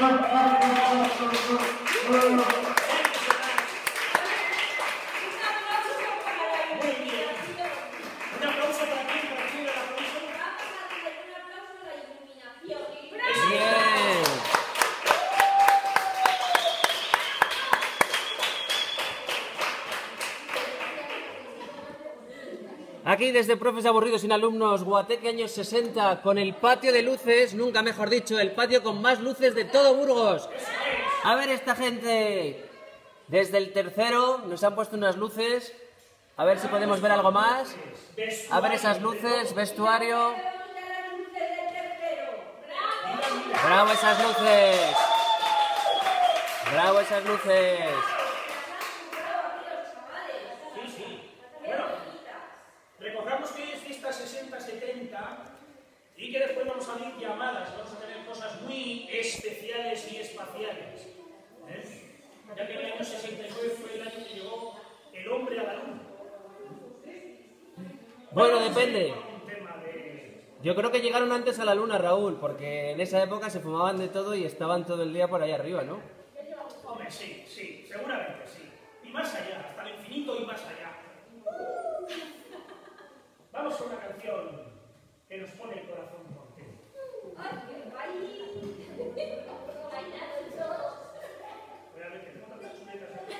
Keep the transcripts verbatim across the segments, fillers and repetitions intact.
Aquí desde Profes Aburridos sin Alumnos, Guateque años sesenta, con el patio de luces, nunca mejor dicho, el patio con más luces de todo Burgos. A ver esta gente, desde el tercero nos han puesto unas luces, a ver si podemos ver algo más. A ver esas luces, vestuario. ¡Bravo esas luces! ¡Bravo esas luces! Recordamos que hoy es fiesta sesenta setenta y que después vamos a abrir llamadas, vamos a tener cosas muy especiales y espaciales. ¿Eh? Ya que en el año sesenta y nueve fue el año que llegó el hombre a la luna. Bueno, depende. Yo creo que llegaron antes a la luna, Raúl, porque en esa época se fumaban de todo y estaban todo el día por ahí arriba, ¿no? Hombre, sí, sí, seguramente sí. Y más allá, hasta el infinito y más allá. Vamos a una canción que nos pone el corazón contento. Realmente, ¿no? Las chuletas aquí.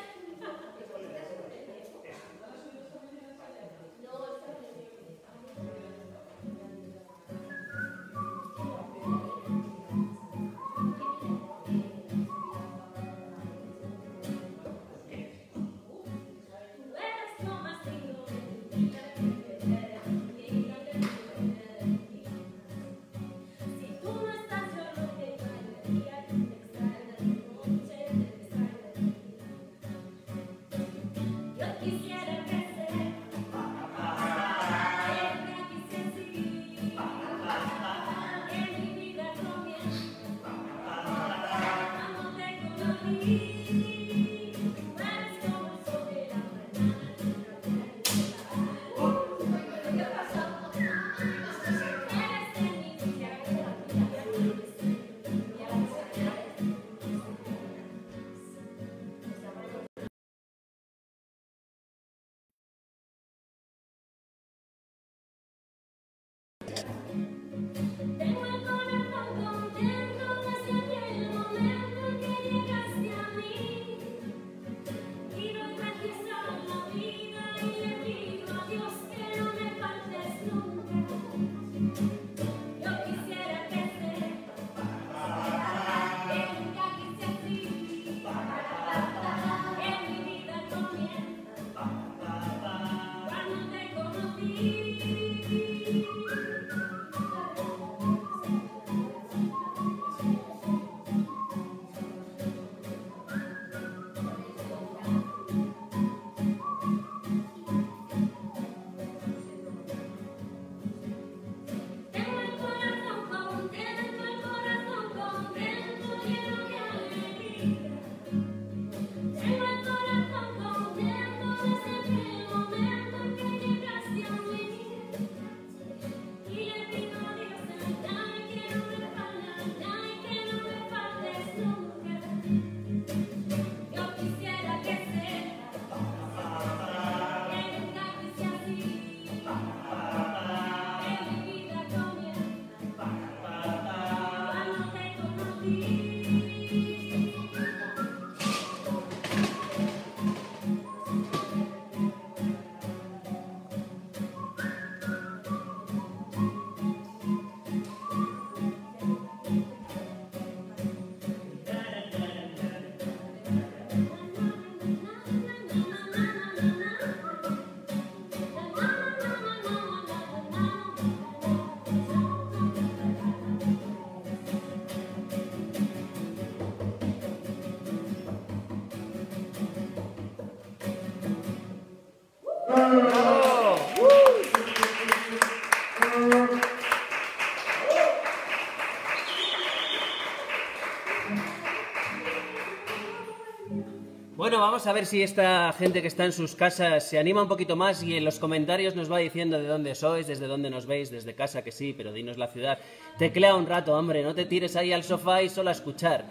Bueno, vamos a ver si esta gente que está en sus casas se anima un poquito más y en los comentarios nos va diciendo de dónde sois, desde dónde nos veis, desde casa que sí, pero dinos la ciudad. Teclea un rato, hombre, no te tires ahí al sofá y solo a escuchar.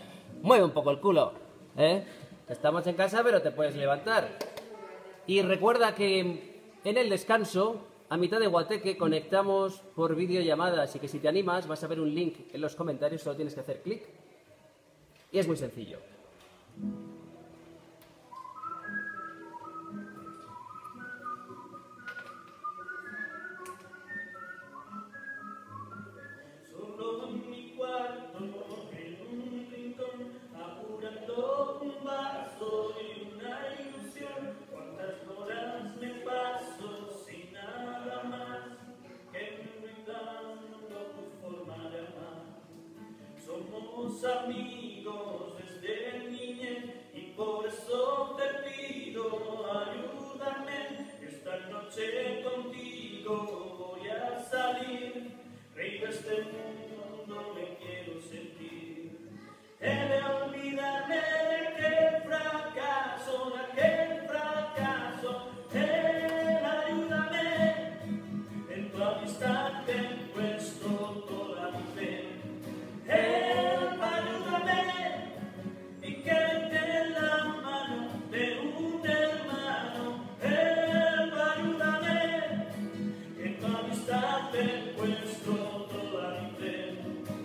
mueve un poco el culo, ¿eh? Estamos en casa, pero te puedes levantar. Y recuerda que en el descanso, a mitad de Guateque, conectamos por videollamada, así que si te animas vas a ver un link en los comentarios, solo tienes que hacer clic. Y es muy sencillo. Solo en mi cuarto, en un rincón, apurando un vaso y una ilusión. Cuántas horas me paso sin nada más que brindando tu forma de amar. Somos amigos desde niñez y por eso te pido ayúdame. Esta noche contigo voy a salir, rey de este mundo me quiero sentir. He de olvidarme de aquel fracaso, de aquel fracaso. Él, ayúdame, en tu amistad te he puesto toda mi fe. Él, ayúdame, y que de la mano de un hermano. Él, ayúdame, en tu amistad te he puesto toda mi fe.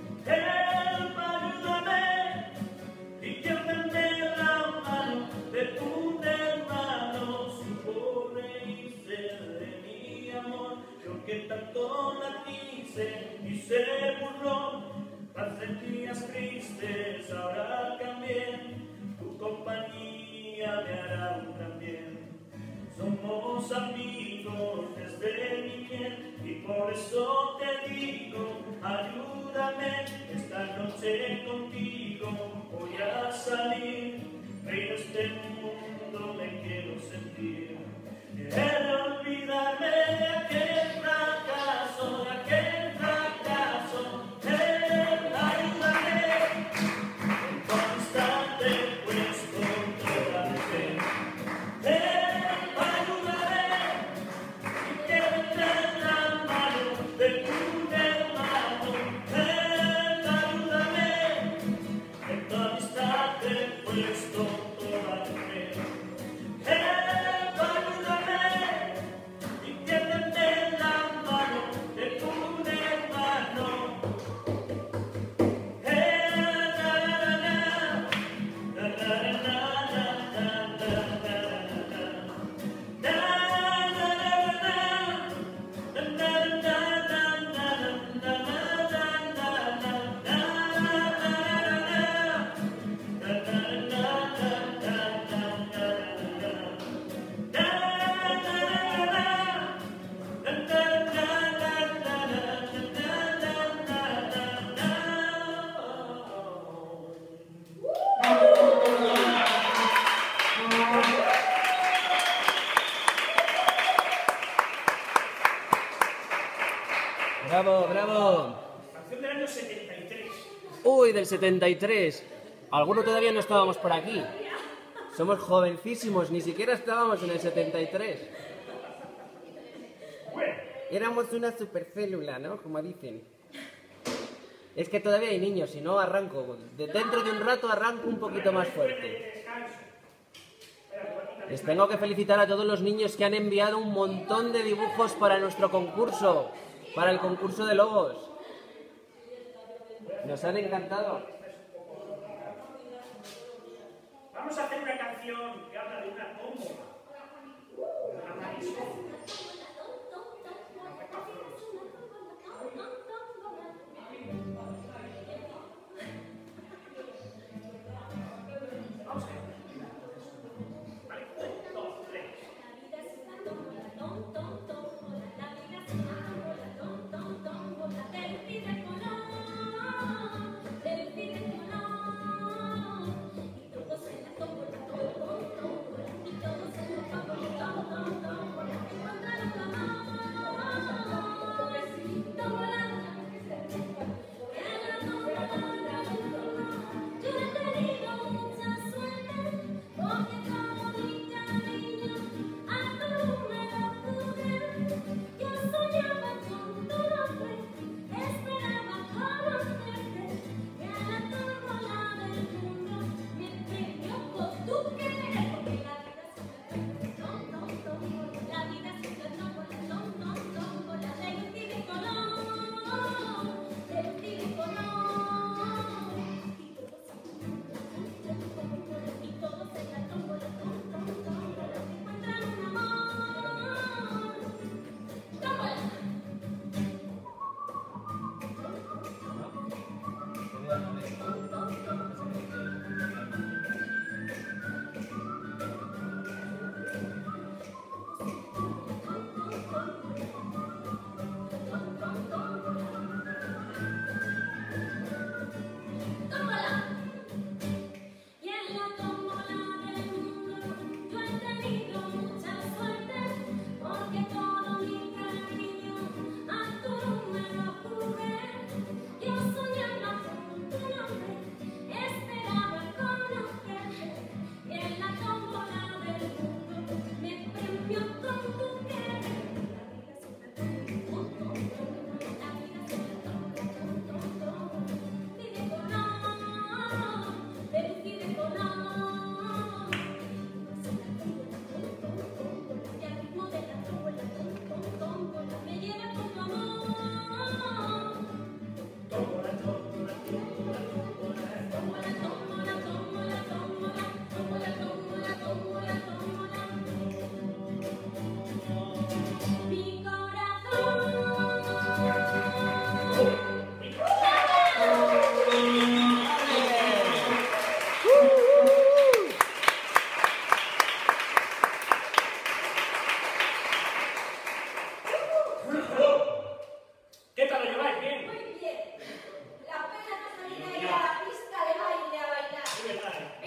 Él, ayúdame, y que de la mano de un hermano. Supo reírse de mi amor, yo que tanto la quise y se burló. Pasan días tristes, ahora cambié, tu compañía me hará un gran bien. Somos amigos desde niñez y por eso te digo, ayúdame, esta noche contigo voy a salir, rey de este mundo me quiero sentir. He de olvidarme de aquel fracaso, de aquel fracaso. Él, ayúdame, en tu amistad te he puesto toda mi fe. Él, ayúdame, y que de la mano de un hermano. Él, ayúdame, en tu amistad te he puesto toda mi fe. Él, ayúdame, y que de la mano de un hermano. ¡Bravo, bravo! Canción del año setenta y tres. ¡Uy, del setenta y tres! Algunos todavía no estábamos por aquí. Somos jovencísimos, ni siquiera estábamos en el setenta y tres. Bueno, Éramos una supercélula, ¿no? Como dicen. Es que todavía hay niños, si no arranco. De dentro de un rato arranco un poquito más fuerte. Les tengo que felicitar a todos los niños que han enviado un montón de dibujos para nuestro concurso, para el concurso de logos. Nos han encantado. vamos a hacer una canción que habla de una tómbola. Una mariscón. Vamos a ver. Vale, un, dos, tres. Del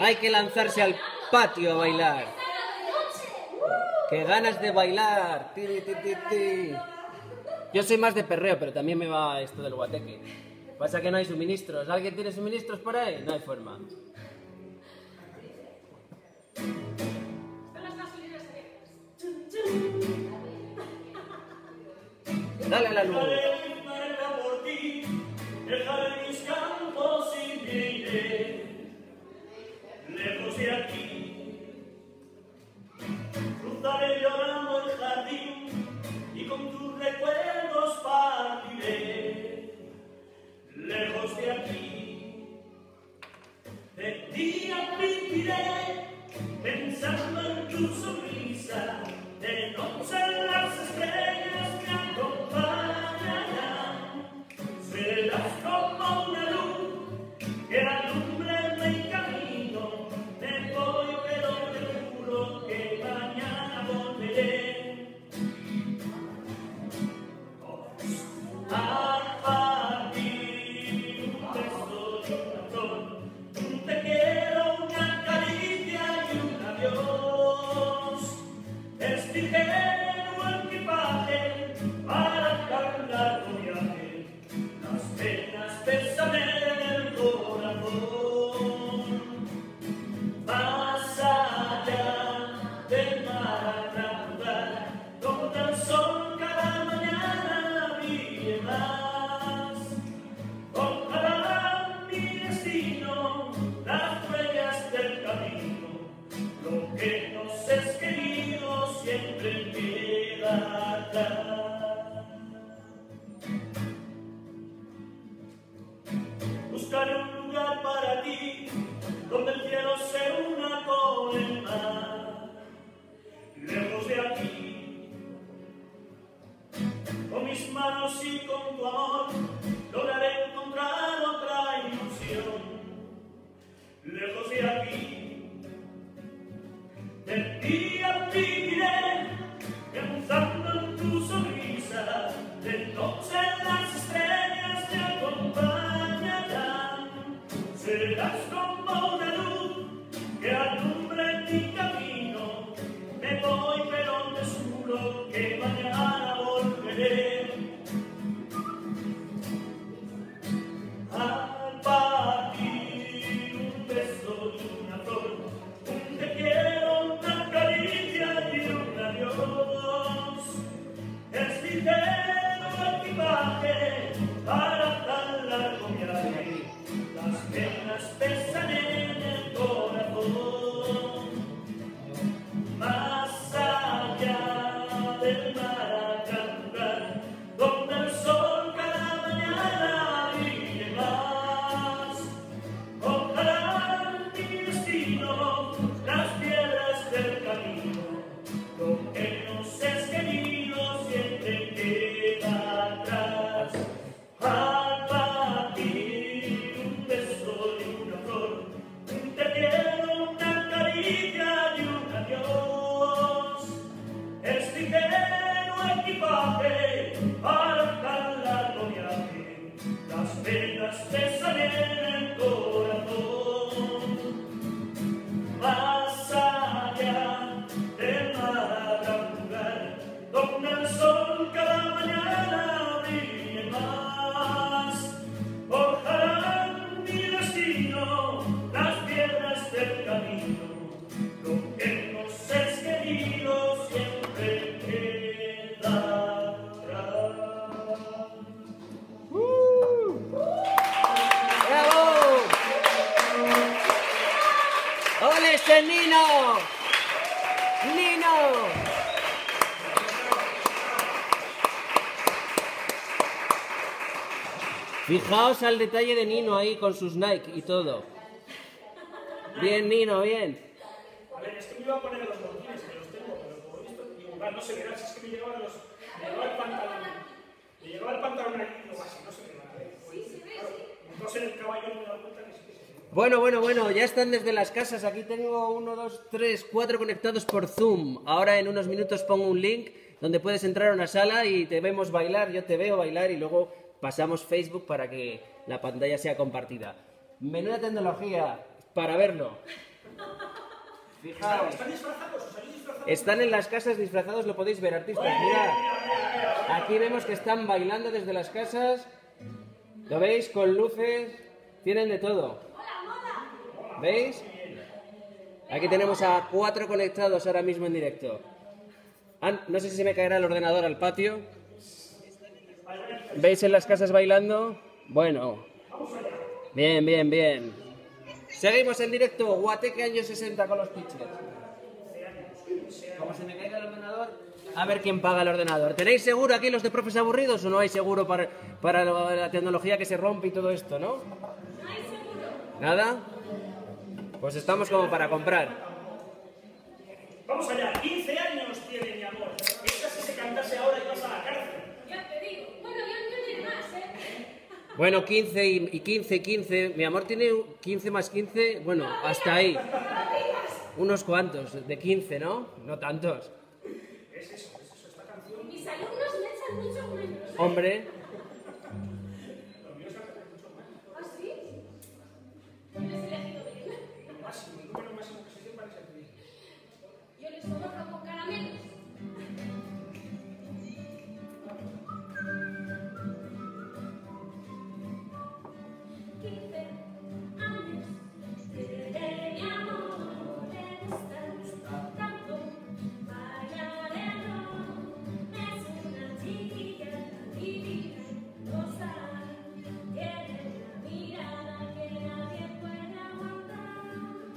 Hay que lanzarse al patio a bailar. ¡Qué ganas de bailar! Ti, ti, ti, ti. Yo soy más de perreo, pero también me va esto del guateque. Pasa que no hay suministros. ¿Alguien tiene suministros por ahí? No hay forma. Dale a la luz. Dejaré mis campos y me iré lejos de aquí. Cruzaré llorando el jardín y con tus recuerdos partiré lejos de aquí. De día viviré pensando en tu sonrisa, de noche en las estrellas que acompañarán. Serás como una luz que alumbre mi camino. Me voy, pero te juro que mañana volveré. Al partir un beso y una flor, un te quiero, una caricia y un adiós. Es ligero el equipaje para cargar tu viaje. Las penas pesan en el corazón. Más allá del mar natural, donde el sol cada mañana brille más. Ojalá mi destino, las huellas del camino, lo que nos es querido siempre queda atrás. Buscaré un lugar para ti, donde el cielo se una con el mar. Lejos de aquí, con mis manos y con tu amor, lograré encontrar otra ilusión. Lejos de aquí, del día viviré, pensando en tu sonrisa, de noche las estrellas te acompañarán. Serás como una luz que alumbre mi camino. Me voy, pero te juro que mañana volveré. Al partir un beso y una flor, un te quiero, una caricia y un adiós. Es ligero equipaje para tan largo viaje. Las penas pesan en el corazón. Más allá del mar natural, donde el sol cada mañana brille más. Ojalá mi destino, las piedras del camino, lo que nos es querido siempre queda atrás. Al partir un beso y una flor, un te quiero, una caricia y un adiós. Es ligero equipaje para tan largo viaje. Las penas pesan en el corazón. Más allá del mar habrá un lugar donde el sol cada mañana brille más. Ojalá mi destino, las piedras del camino, lo que nos es querido siempre queda atrás. ¡Bravo! ¡Ole ese Nino! ¡Nino! Fijaos al detalle de Nino ahí con sus Nike y todo. Bien, Nino, bien. A ver, es que me iba a poner los botines, que los tengo, pero por esto, digo, va, no se verá, si es que me llegaba los, me llegaba el pantalón, me llegaba el pantalón aquí, digo, así, no se verá, ¿eh? Entonces el caballo me da cuenta que sí que se ve. Bueno, bueno, bueno, ya están desde las casas. Aquí tengo uno, dos, tres, cuatro conectados por Zoom. Ahora en unos minutos pongo un link donde puedes entrar a una sala y te vemos bailar, yo te veo bailar y luego pasamos Facebook para que la pantalla sea compartida. Menuda tecnología para verlo. Fijaos. ¿Están disfrazados? ¿Os habéis disfrazado? Están en las casas disfrazados, lo podéis ver, artistas. Mirad. Aquí vemos que están bailando desde las casas. ¿Lo veis? Con luces. Tienen de todo. ¿Veis? Aquí tenemos a cuatro conectados ahora mismo en directo. No sé si se me caerá el ordenador al patio. ¿Veis en las casas bailando? Bueno. Bien, bien, bien. Seguimos en directo. Guateque años sesenta con los pitchers. Como se me caiga el ordenador, a ver quién paga el ordenador. ¿Tenéis seguro aquí los de profes aburridos o no hay seguro para, para la tecnología que se rompe y todo esto, no? No hay seguro. ¿Nada? Pues estamos como para comprar. Vamos allá. quince años tiene mi amor. Esta si se cantase ahora ibas a la cárcel. Ya te digo. Bueno, yo no tiene más, ¿eh? Bueno, quince y, y quince, quince. Mi amor tiene quince más quince. Bueno, hasta ahí. Unos cuantos, de quince, ¿no? No tantos. Es eso, es eso, esta canción. Mis alumnos me echan mucho menos. Hombre, ¿Ah, sí? ¿Tienes elegido bien? El máximo, el número máximo que se sepa es el tuyo. Yo les conozco con caramelos. quince años de mi amor le gustan tanto bailar el rock. Es una chiquilla divina, rosa, tiene una mirada que nadie puede aguantar.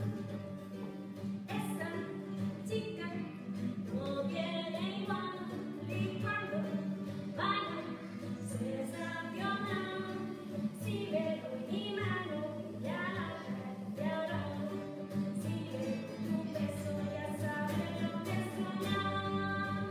Esta chica no tiene igual y cuando baila sensacional. Si le doy mi mano ya la cambiará. Si le doy un beso ya sabe lo que es soñar.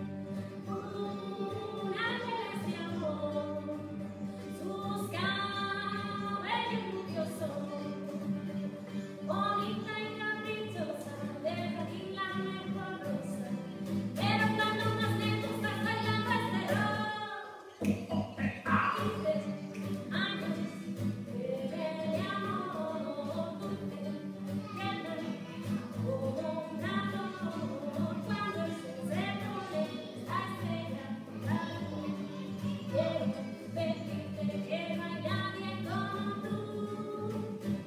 Un ángel es mi amor, sus cabellos rubios son. Bonita y caprichosa, deja que la mejor rosa. Pero cuando más le gusta bailando este rock. quince años de mi amor, dulce, tierna, como una flor. Cuando el sol se pone, la estrella blanca. Quiero decirte que no hay nadie como tú.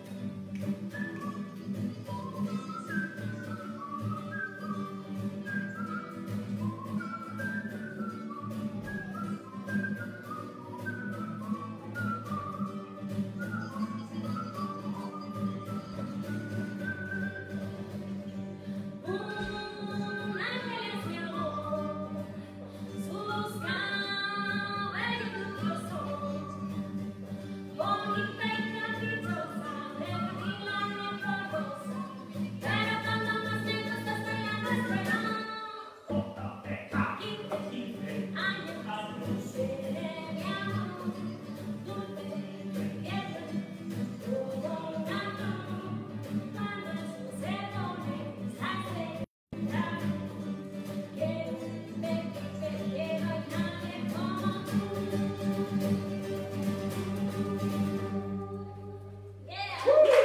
Un ángel es mi amor, sus cabellos rubios son. Bonita y caprichosa, deja que la mejor rosa. Pero cuando más me gusta es bailando este rock. quince años de mi amor, dulce, tierna, como una flor. Cuando el sol se pone, la estrella blanca. Quiero decirte que no hay nadie como tú. Yeah.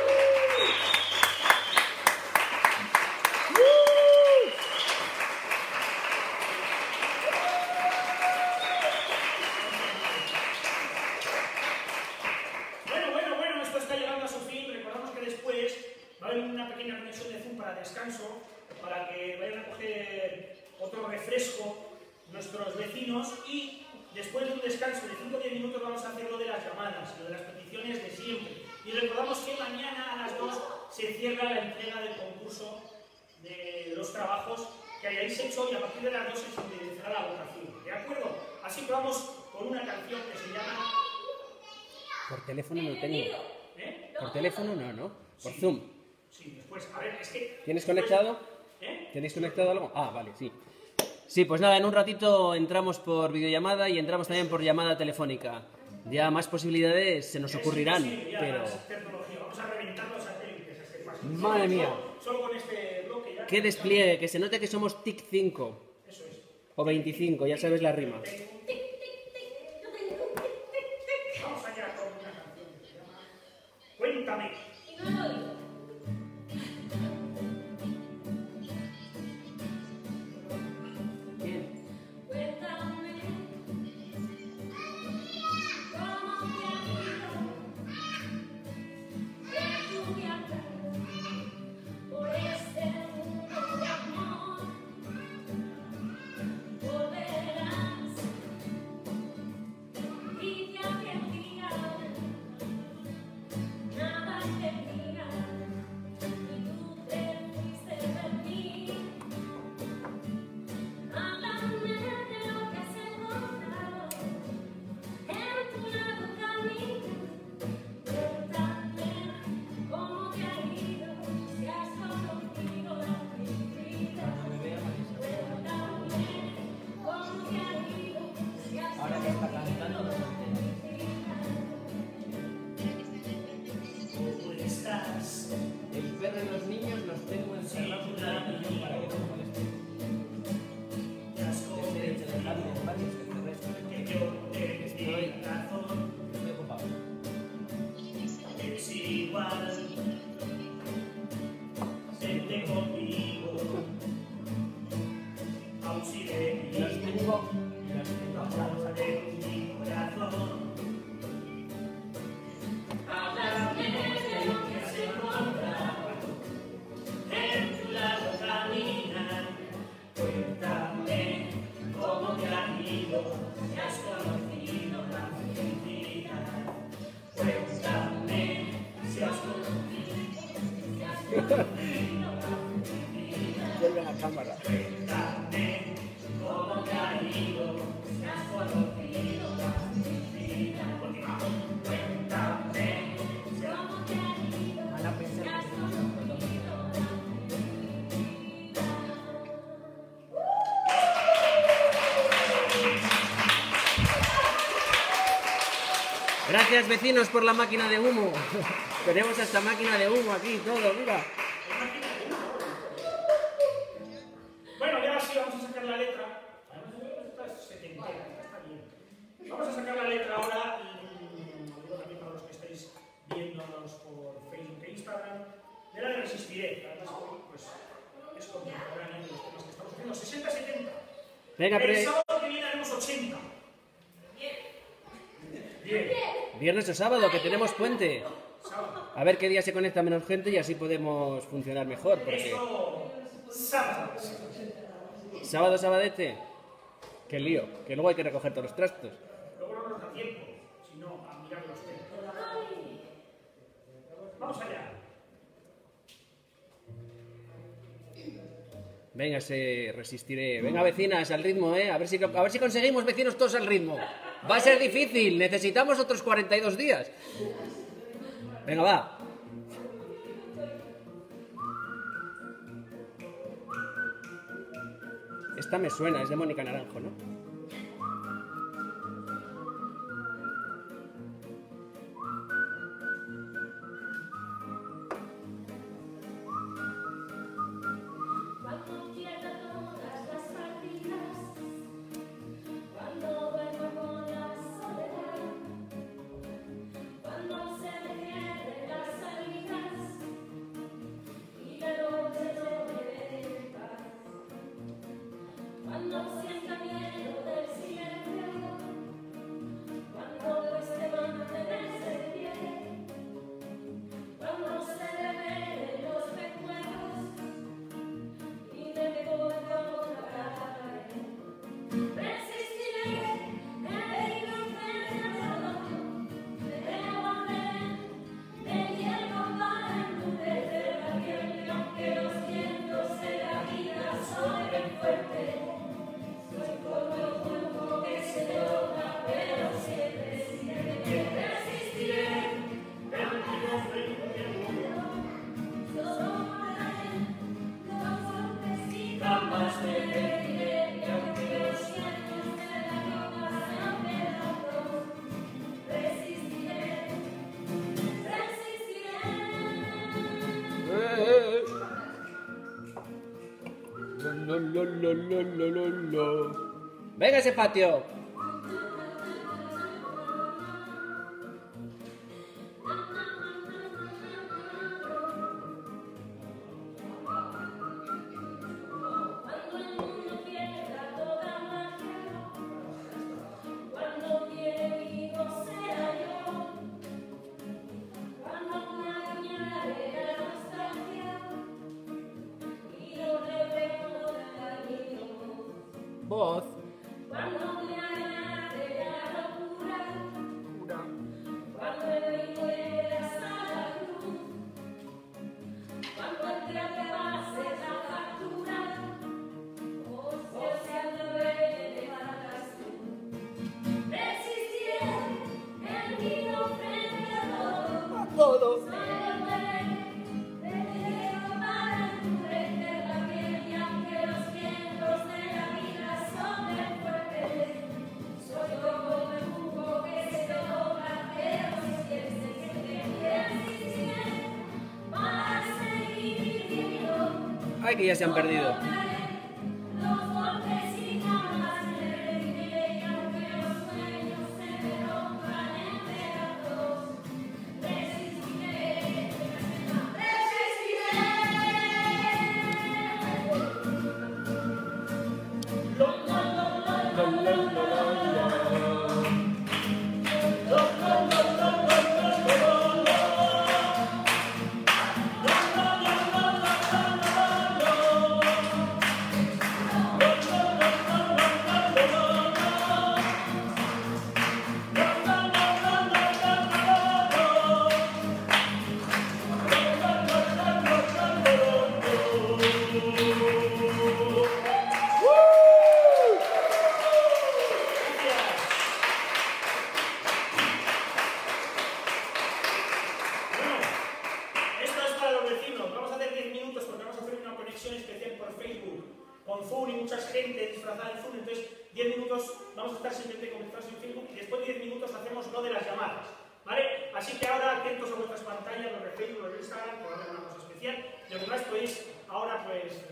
Bueno, bueno, bueno, esto está llegando a su fin. Recordamos que después va a haber una pequeña conexión de Zoom para descanso, para que vayan a coger otro refresco nuestros vecinos y después de un descanso de cinco o diez minutos vamos a hacer lo de las llamadas, lo de las peticiones de siempre. Y recordamos que mañana a las dos se cierra la entrega del concurso de los trabajos que hayáis hecho y a partir de las dos se finalizará la votación. ¿De acuerdo? Así que vamos con una canción que se llama... por teléfono no tengo. ¿Eh? Por teléfono no, ¿no? Por Sí. Zoom. Sí, después, a ver, es que... ¿Tienes después- conectado? ¿Eh? ¿Tenéis conectado algo? Ah, vale, sí. Sí, pues nada, en un ratito entramos por videollamada y entramos también por llamada telefónica. Ya más posibilidades se nos ocurrirán, Sí, ya, pero... más tecnología. Vamos a reventar los satélites a este paso. Madre Solo- mía. Solo con este bloque ya... ¡Qué despliegue! Que se note que somos T I C cinco. Eso es. O veinticinco, ya sabes la rima. Vamos allá con una canción que se llama Cuéntame. Y no lo digo. El perro y los niños los tengo encerrados en la habitación para que no me molesten. Este es el grande de varios extraterrestres. Estoy, estoy ocupado. Es igual, vente conmigo, aún si de mí, Los tengo, los tengo atados. de mi corazón. Háblame de lo que has encontrado, en tu lado caminar, cuéntame cómo te ha ido, si has conocido la felicidad. Cuéntame si has conocido Vuelve a la cámara. Cuéntame cómo te ha ido, si has conocido la felicidad. Continuamos. Cuéntame cómo te ha ido, Van a pensar si has que tenemos un montón. Gracias, vecinos, por la máquina de humo. Tenemos esta máquina de humo aquí, todo, mira. Bueno, ya sí, vamos a sacar la letra. Esta es setentera, está bien. Vamos a sacar la letra ahora y lo digo también para los que estáis viéndonos por Facebook e Instagram. De la de Resistiré. Además, hoy, pues, es contemporáneo de los temas que estamos haciendo. sesenta setenta. Venga, El pre... sábado que viene haremos ochenta. Bien. viernes o sábado, que tenemos puente. Sábado. A ver qué día se conecta menos gente y así podemos funcionar mejor. Porque Eso, sábado. sábado, sabadete. Qué lío, que luego hay que recoger todos los trastos. Luego no nos da tiempo, sino a mirar los temas. Vamos allá. Venga, se resistiré. Venga, vecinas, al ritmo, ¿eh? A ver si, a ver si conseguimos vecinos todos al ritmo. Va a ser difícil, necesitamos otros cuarenta y dos días. Venga, va. Esta me suena, es de Mónica Naranjo, ¿no? cuando pierda todas las partidas, cuando vuelva con la soledad, cuando se me pierden las salidas y la noche no me dé paz, cuando sienta miedo del silencio, cuando cueste mantenerse de pie, cuando se revelen los recuerdos y me voy contra la pared. Resistiré, he ido enfrente a todo, me volveré, me llevo para endurecer la piel y aunque los vientos de la vida soplen fuerte, soy como el fuego que se toca pero siempre sigue. Resistiré, solo para él, los golpes y jamás me rendiré, y aunque los vientos de la vida sean pedazos, resistiré, resistiré. Eh, eh, eh. Lo, lo, lo, lo, lo, lo, lo. Venga ese patio. Cuando el mundo pierda toda magia, cuando mi enemigo sea yo, cuando me añade la nostalgia y yo recuerdo el camino, Voz. cuando me añade la locura, cuando el río llegue hasta la cruz, cuando el día que pase la factura, o sea el rey pagas tú. Resistiré, erguido frente a todo, A todo. soy el rey, me llevo para endurecer la piel y aunque los vientos de la vida soplen fuerte, soy como el jugo que se toca pero siempre se siente. Resistiré, Ay, que ya se han perdido. Los golpes y jamás me rendiré, y aunque los sueños se me rompan en pedazos, resistiré, resistiré. Lo, lo, lo, lo, lo, lo, lo, lo. Lo, lo, lo, lo, lo, lo, lo, lo. Esto es para los vecinos. Vamos a hacer diez minutos porque vamos a hacer una conexión especial por Facebook con Zoom y mucha gente disfrazada en Zoom. Entonces, diez minutos vamos a estar simplemente conectados en Facebook y después de diez minutos hacemos lo de las llamadas. ¿Vale? Así que ahora atentos a vuestras pantallas, los de Facebook, los de Instagram, que va a haber una cosa especial. Y además podéis ahora pues